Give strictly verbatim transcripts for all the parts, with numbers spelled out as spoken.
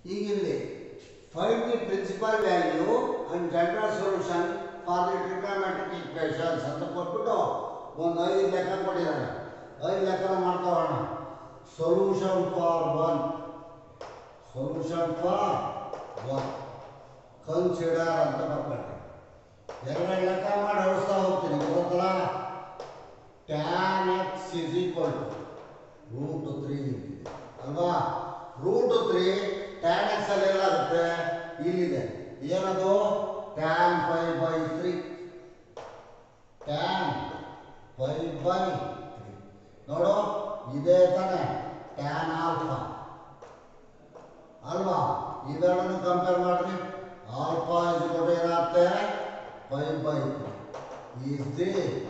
ಈಗ ಇಲ್ಲಿ find the principal value and general solution for the trigonometric equations ಅಂತ ಕೊಟ್ಬಿಟ್ಟು ಒಂದು ಐದು ಲೆಕ್ಕ ಕೊಟ್ಟಿದ್ದಾರೆ. ಐದು ಲೆಕ್ಕ ಮಾಡ್ಕೋಣ. Solution for one, solution for one consider ಅಂತ ಬರ್ತಾರೆ. ಎರಡು ಲೆಕ್ಕ ಮಾಡಿ ಅಳಿಸ್ತಾ ಹೋಗ್ತೀನಿ. ಗೊತ್ತಲ್ಲ, tan x is equal to root three ಅಲ್ವಾ. ರೂಟ್ ತ್ರೀ ಟ್ಯಾನ್ ಎಕ್ಸ್ ಅಲ್ಲಿ ಏನಾಗುತ್ತೆ, ಇಲ್ಲಿದೆ ಏನದು, tan phi by three, tan phi by three. ನೋಡು, ಇದೇ ತಾನೆ ಟ್ಯಾನ್ ಆಲ್ಫಾ ಅಲ್ವಾ. ಇವೆರಡನ್ನು ಕಂಪೇರ್ ಮಾಡ್ರಿ. ಆಲ್ಫಾ ಇಸ್ ಈಕ್ವಲ್ ಟು ಏನಾಗುತ್ತೆ, phi by three is the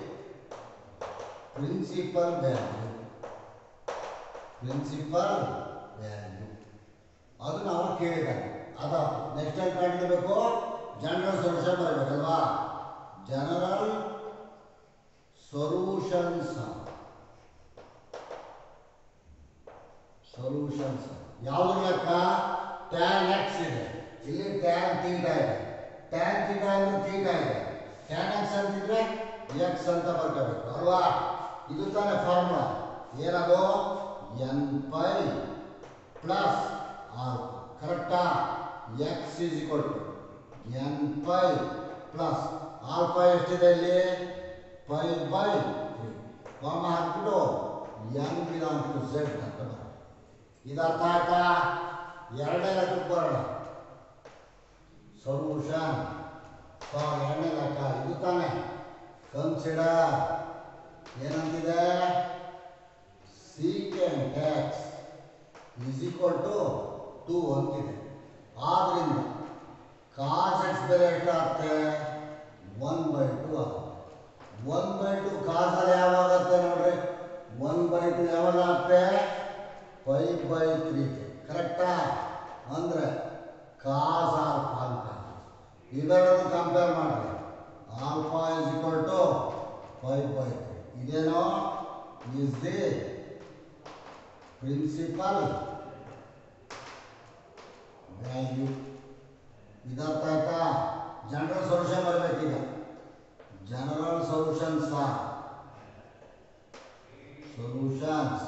principal value, principal value ಅದು ನಾವು ಕೇಳಿದಾಗ ಅದ ನೆಕ್ಸ್ಟ್ ಟೈಮ್ ಕಂಡಿಡಬೇಕು. ಜನರಲ್ ಸೊಲ್ಯೂಷನ್ ಬರಬೇಕಲ್ವಾ. ಜನರಲ್ ಸೊಲ್ಯೂಷನ್ಸ್, ಸೊಲ್ಯೂಷನ್ಸ್ ಯಾವ್ದು ಲೆಕ್ಕ, ಟ್ಯಾನ್ ಎಕ್ಸ್ ಇದೆ, ಇಲ್ಲಿ ಟ್ಯಾನ್ ಥೀಟಾ ಇದೆ, ಟ್ಯಾನ್ ಥೀಟಾ ಅಂದ್ರೆ ಥೀಟಾ ಇದೆ, ಟ್ಯಾನ್ ಎಕ್ಸ್ ಅಂತಿದ್ರೆ ಎಕ್ಸ್ ಅಂತ ಬರ್ಕೋಬೇಕು ಅಲ್ವಾ. ಇದು ತಾನೇ ಫಾರ್ಮುಲಾ. ಏನದು, ಎನ್ ಪೈ ಪ್ಲಸ್ ಆಲ್ಫಾ. ಕರೆಕ್ಟಾ. X is equal to n pi plus alpha ಎಷ್ಟಿದೆ ಇಲ್ಲಿ, ಪೈ ಬೈ ತ್ರೀ. ಕಾಮ ಹಾಕ್ಬಿಟ್ಟು ಎನ್ ಬಿಲಾಂಗ್ ಟು ಝೆಡ್ ಅಂತ ಬರೋದು. ಇದು ಅರ್ಥ ಆಯ್ತಾ. ಎರಡನೇ ಲೆಕ್ಕಕ್ಕೆ ಬರೋಣ. ಸೊಲ್ಯೂಷನ್ ಫಾರ್ ಎರಡನೇ ಲೆಕ್ಕ ಇದು ತಾನೆ. ಕನ್ಸಿಡರ್ ಏನಂತಿದೆ, secant x is equal to two two. ಆದ್ರಿಂದ ಕಾಸ್ ಎಕ್ಸ್ ಬೆಲೆ ಎಷ್ಟಾಗುತ್ತೆ, ಒನ್ ಬೈ ಟು ಆಗುತ್ತೆ. ಒನ್ ಬೈ ಟು ಕಾಸಲ್ಲಿ ಯಾವಾಗತ್ತೆ ನೋಡ್ರಿ, ಒನ್ ಬೈ ಟು ಯಾವಾಗ ಆಗುತ್ತೆ, ಫೈ ಬೈ ತ್ರೀ. ಕರೆಕ್ಟಾ. ಅಂದರೆ ಕಾಸ್ ಆಲ್ಫಾ ಅಂತ. ಇವೆರಡನ್ನು ಕಂಪೇರ್ ಮಾಡಿರಿ. Alpha is equal to phi by three. ಇದೇನೋ ಈಸ್ ದಿ ಪ್ರಿನ್ಸಿಪಲ್ ವ್ಯಾಲ್ಯೂ. ಇದರ್ಥ ಆಯ್ತಾ. ಜನರಲ್ ಸೊಲ್ಯೂಷನ್ ಬರಬೇಕೀಗ. ಜನರಲ್ ಸೊಲ್ಯೂಷನ್ಸ್ ಸೊಲ್ಯೂಷನ್ಸ್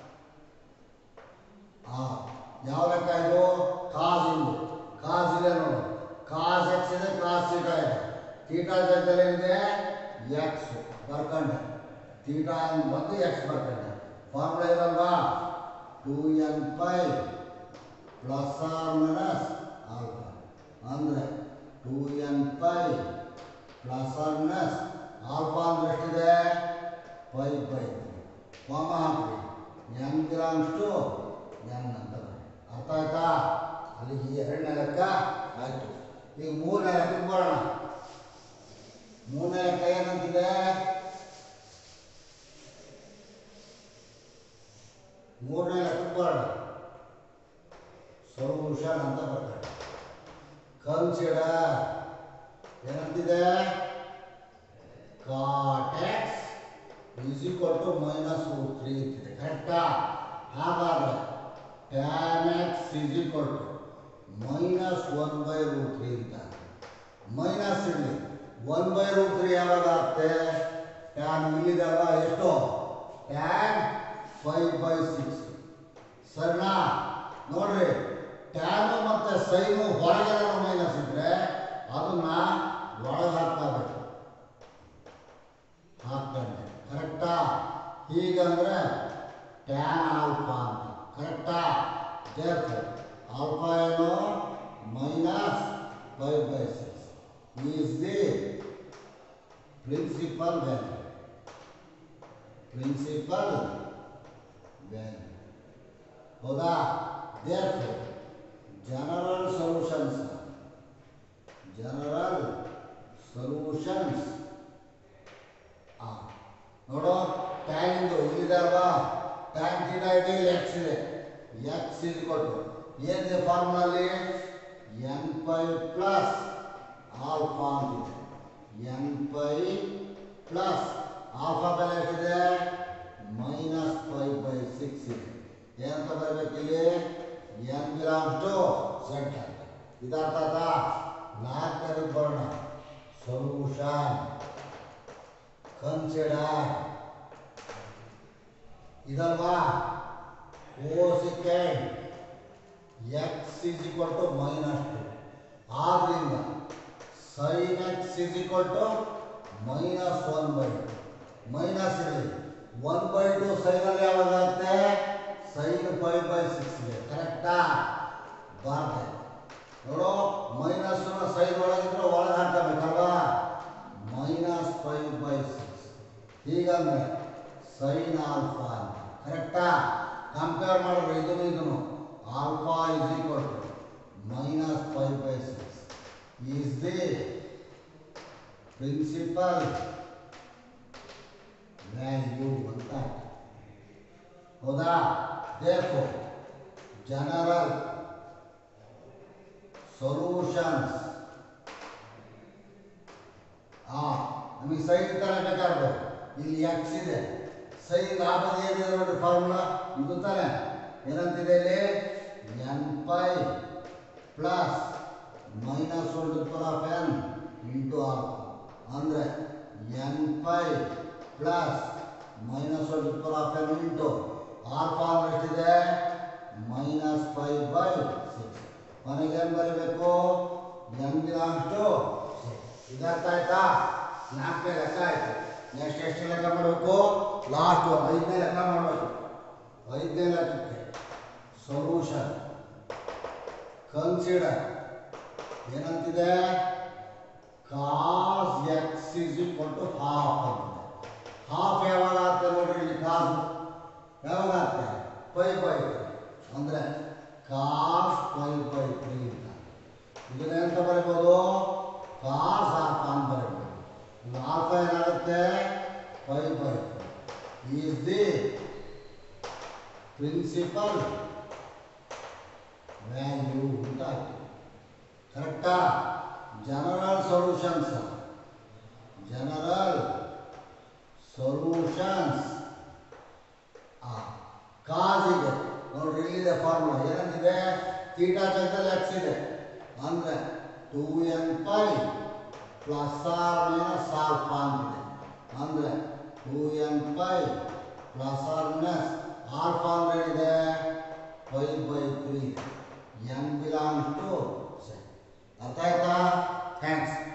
ಯಾವ ಲೆಕ್ಕ ಇದು, ಕಾಸ್ ಇಂದು. ಕಾಸ್ ಇದೆ ನೋಡು, ಕಾಸ್ ಎಕ್ಸ್ ಇದೆ, ಕಾಸ್ ಥೀಟಾ ಇದೆ. ಥೀಟಾ ಜಾಗದಲ್ಲಿ ಏನಿದೆ, ಎಕ್ಸ್ ಬರ್ಕೊಂಡೆ, ಥೀಟಾ ಬಂದು ಎಕ್ಸ್ ಬರ್ಕೊಂಡೆ. ಫಾರ್ಮುಲಾ ಇರಲ್ವಾ, two n pi plus or minus alpha ಅಂದರೆ two n pi plus or minus alpha ಅಂದ್ರೆ ಎಷ್ಟಿದೆ, ಫೈ ಬೈ ತ್ರೀ. ಕಾಮ ಹಾಕ್ರಿ, ಎನ್ ಬಿಲಾಂಗ್ಸ್ ಟು ಎನ್ ಅಂತ ಬರೀ. ಅರ್ಥ ಆಯ್ತಾ. ಅಲ್ಲಿಗೆ ಈ ಎರಡನೇ ಲೆಕ್ಕ ಆಯಿತು. ಈಗ ಮೂರನೇ ಲೆಕ್ಕಕ್ಕೆ ಬರೋಣ. ಮೂರನೇ ಲೆಕ್ಕ ಏನಂತಿದೆ, ಮೂರನೇ ಲೆಕ್ಕಕ್ಕೆ ಬರೋಣ. ಸೊಲ್ಯೂಷನ್ ಅಂತ ಬರ್ತಾರೆ. ಕನ್ಸಿಡರ್ ಏನಂತಿದೆ, cot x is equal to minus root three ಅಂತಿದೆ. ಕರೆಕ್ಟಾ. ಹಾಗಾದರೆ tan x is equal to minus one by root three ಅಂತ. ಮೈನಸ್ ಇಲ್ಲಿ ಒನ್ ಬೈ ರೂಟ್ ತ್ರೀ ಯಾವಾಗ ಆಗುತ್ತೆ, ಟ್ಯಾನ್ ಇಲ್ಲಿದಲ್ಲ ಎಷ್ಟು, ಟ್ಯಾನ್ ಫೈವ್ ಬೈ ಸಿಕ್ಸ್. ಸರಿನಾ. ನೋಡ್ರಿ, ಟ್ಯಾನು ಮತ್ತು ಸೈನು ಹೊರಗೆ ಮೈನಸ್ ಇದ್ರೆ ಅದನ್ನ ಒಳಗೆ ಹಾಕ್ಕೋಬೇಕು. ಹಾಕ್ಕೊಂಡೆ. ಕರೆಕ್ಟಾ. ಹೀಗಂದ್ರೆ ಟ್ಯಾನ್ ಆಲ್ಫಾ ಅಂತ. ಕರೆಕ್ಟಾ. ದೇರ್ಫೋರ್ ಆಲ್ಫಾ ಏನು, minus five by six is the principal value, principal value. ಹೌದಾ. Therefore general solutions, general solutions ನೋಡು, ಟ್ಯಾನ್ ಇಂದು ಇಲ್ಲಿದೆ ಅಲ್ವಾ, ಟ್ಯಾನ್ ಥೀಟಾ ಇದೆ, ಎಕ್ಸ್ ಇದೆ. ಎಕ್ಸ್ ಇಸ್ ಕೊಟ್ಟು ಏನಿದೆ ಫಾರ್ಮುಲಲ್ಲಿ, ಎನ್ ಪೈ ಪ್ಲಸ್ ಆಲ್ಫಾ ಅಂತಿದೆ. ಎನ್ ಪೈ ಪ್ಲಸ್ ಆಲ್ಫಾ ಬೆಲೆ ಎಷ್ಟಿದೆ, ಮೈನಸ್ ಫೈವ್ ಬೈ ಸಿಕ್ಸ್ ಇದೆ. ಏನಂತ ಬರಬೇಕು ಇಲ್ಲಿ, ಎನ್ ಬಿಲಾಂಗ್ಸ್ ಟು ಝೆಡ್ ಇದರ್ಥ ಆಯ್ತಾ ನಾಲ್ಕನೇದಕ್ಕೆ ಬರೋಣ ಸೊಲ್ಯೂಷನ್ ಕನ್ಸಿಡರ್ ಇದಲ್ವಾ cosecant x is equal to minus two ಆದ್ರಿಂದ sine x is equal to minus one by two minus ಇರಲಿ ಒನ್ ಬೈ ಟು ಸೈನಲ್ಲಿ ಯಾವಾಗುತ್ತೆ ಸೈನ್ ಫೈವ್ ಬೈ ಸಿಕ್ಸ್ಗೆ ಕರೆಕ್ಟಾ ಬಾರ್ದೆ ನೋಡು ಮೈನಸ್ ಸೈನ್ ಒಳಗಿದ್ರೆ ಒಳಗೆ ಹಾಕಬೇಕಲ್ವಾ ಮೈನಸ್ ಫೈವ್ ಬೈ ಸಿಕ್ಸ್ ಹೀಗಂದ್ರೆ ಸೈನ್ ಆಲ್ಫಾ ಕರೆಕ್ಟಾ ಕಂಪೇರ್ ಮಾಡಿದ್ರೆ ಇದನ್ನು ಇದನ್ನು alpha is equal to minus five by six is the principal value ಅಂತ ಹೌದಾ therefore general solutions ಆ ನಮಗೆ ಸೈನ್ ತರ ಬೇಕಾದ್ರೆ ಇಲ್ಲಿ ಎಕ್ಸ್ ಇದೆ ಸೈನ್ ಲಾಭದ ಏನಿದೆ ನೋಡಿ ಫಾರ್ಮುಲಾ ಇದು ತಾನೆ ಏನಂತಿದೆ ಇಲ್ಲಿ n pi plus minus one to power of n into alpha ಅಂದರೆ n pi plus minus one to power of n into alpha ಅಂದ್ರೆ ಎಷ್ಟಿದೆ ಮೈನಸ್ ಫೈವ್ ಬೈ ಸಿಕ್ಸ್ ಮನೆಗೆ ಏನು ಬರೀಬೇಕು ಎನ್ ಬಿಲಾಂಗ್ಸ್ ಟು ಇದರ್ಥ ಆಯ್ತಾ ನಾಲ್ಕನೇ ಲೆಕ್ಕ ಆಯ್ತು ನೆಕ್ಸ್ಟ್ ಎಷ್ಟು ಲೆಕ್ಕ ಮಾಡಬೇಕು ಲಾಸ್ಟ್ ಐದನೇ ಲೆಕ್ಕ ಮಾಡಬೇಕು ಐದನೇ ಲೆಕ್ಕಕ್ಕೆ ಸೊಲ್ಯೂಷನ್ ಕನ್ಸಿಡರ್ ಏನಂತಿದೆ cos x is equal to half ಅಂತಿದೆ ಹಾಫ್ ಯಾವಾಗ ಆಗ್ತದೆ ನೋಡ್ರಿ ಇಲ್ಲಿ ಕಾಸ್ ಯಾವಾಗ ಆಗ್ತದೆ ಫೈವ್ ಬೈ ತ್ರೀ ಅಂದರೆ ಕಾಸ್ ಫೈವ್ ಬೈ ತ್ರೀ ಅಂತ ಇದನ್ನ ಎಂತ ಬರೀಬೋದು ಕಾಸ್ ಆಲ್ಫಾ ಅಂತ ಬರೀಬೋದು ಇಲ್ಲಿ ಆಲ್ಫಾ ಏನಾಗುತ್ತೆ five by three is the principal value ಅಂತ ಆಯ್ತು ಕರೆಕ್ಟಾ general solutions general solutions cos ಇದೆ ನೋಡ್ರಿ ಇಲ್ಲಿದೆ ಫಾರ್ಮುಲಾ ಏನಂತಿದೆ ಥೀಟಾ ಜಾಗದಲ್ಲಿ ಎಕ್ಸ್ ಇದೆ ಅಂದರೆ two n pi plus or minus alpha ಅಂತಿದೆ ಅಂದರೆ two n pi plus or minus alpha ಅಂದ್ರೆ ಏನಿದೆ five by three n belongs to ಅರ್ಥ ಆಯ್ತಾ ಥ್ಯಾಂಕ್ಸ್